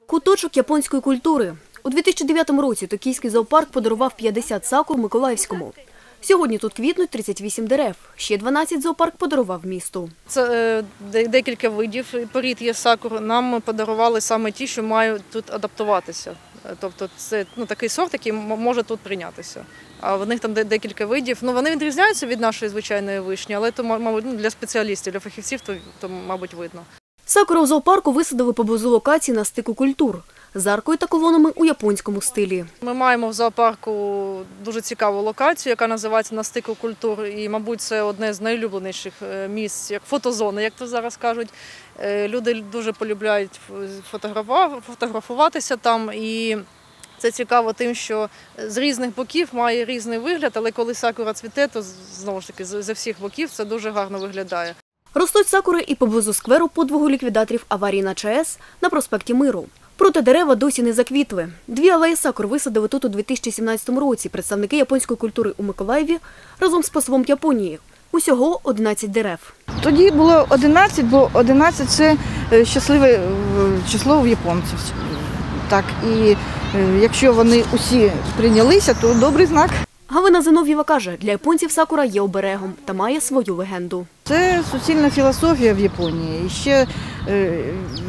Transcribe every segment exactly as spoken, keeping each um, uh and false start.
Куточок японської культури. У дві тисячі дев'ятому році Токійський зоопарк подарував п'ятдесят сакур Миколаївському. Сьогодні тут квітнуть тридцять вісім дерев. Ще дванадцять зоопарк подарував місту. Це е, декілька видів порід є сакур. Нам подарували саме ті, що мають тут адаптуватися. Тобто це ну, такий сорт, який може тут прийнятися. А в них там декілька видів. Ну, вони відрізняються від нашої звичайної вишні, але то, мабуть, для спеціалістів, для фахівців, то, то мабуть, видно. Сакури у зоопарку висадили поблизу локації на стику культур з аркою та колонами у японському стилі. Ми маємо в зоопарку дуже цікаву локацію, яка називається «На стику культур». І, мабуть, це одне з найулюбленіших місць, як фотозони, як то зараз кажуть. Люди дуже полюбляють фотографуватися там. І це цікаво тим, що з різних боків має різний вигляд, але коли сакура цвіте, то, знову ж таки, з всіх боків це дуже гарно виглядає. Ростуть сакури і поблизу скверу подвигу ліквідаторів аварії на ЧАЕС на проспекті Миру. Проте дерева досі не заквітли. Дві алеї сакур висадили тут у дві тисячі сімнадцятому році представники японської культури у Миколаєві разом з послом Японії. Усього одинадцять дерев. Тоді було одинадцять, бо одинадцять – це щасливе число в японців. Так, і якщо вони усі прийнялися, то добрий знак. Галина Зинов'єва каже, для японців сакура є оберегом та має свою легенду. Це суцільна філософія в Японії. І ще е,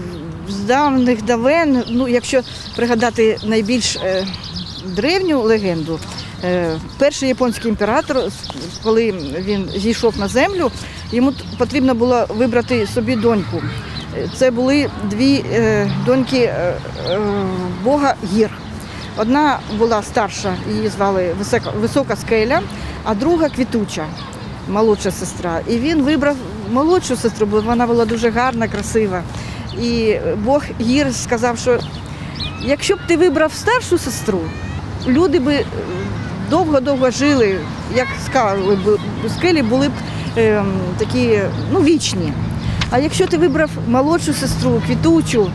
з давних давен, ну, якщо пригадати найбільш е, древню легенду, е, перший японський імператор, коли він зійшов на землю, йому потрібно було вибрати собі доньку. Це були дві е, доньки е, е, бога гір. Одна була старша, її звали Висока, Висока скеля, а друга Квітуча, молодша сестра. І він вибрав молодшу сестру, бо вона була дуже гарна, красива. І Бог гір сказав, що якщо б ти вибрав старшу сестру, люди б довго-довго жили, як скали, скелі були б е, такі, ну, вічні. А якщо ти вибрав молодшу сестру, Квітучу,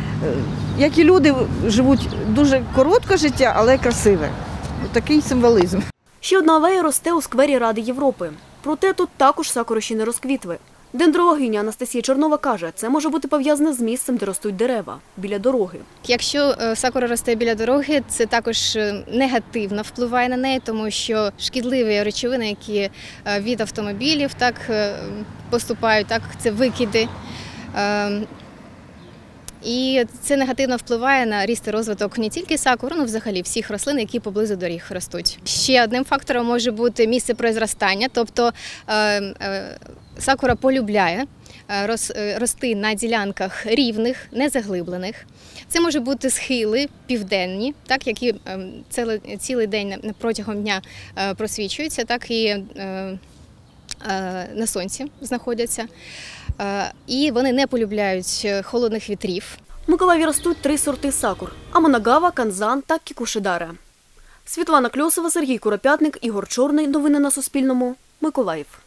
як і люди живуть дуже коротке життя, але красиве. Такий символізм. Ще одна алея росте у сквері Ради Європи. Проте тут також сакури ще не розквітли. Дендрологиня Анастасія Чернова каже, це може бути пов'язане з місцем, де ростуть дерева – біля дороги. Якщо сакура росте біля дороги, це також негативно впливає на неї, тому що шкідливі речовини, які від автомобілів так поступають, так це викиди. І це негативно впливає на ріст і розвиток не тільки сакур, але взагалі всіх рослин, які поблизу доріг ростуть. Ще одним фактором може бути місце произростання, тобто сакура полюбляє рости на ділянках рівних, незаглиблених. Це може бути схили південні, так, які цілий день протягом дня просвічуються, так і на сонці знаходяться. І вони не полюбляють холодних вітрів. В Миколаєві ростуть три сорти сакур – Амонагава, Канзан та Кікушидара. Світлана Кльосова, Сергій Куропятник, Ігор Чорний. Новини на Суспільному. Миколаїв.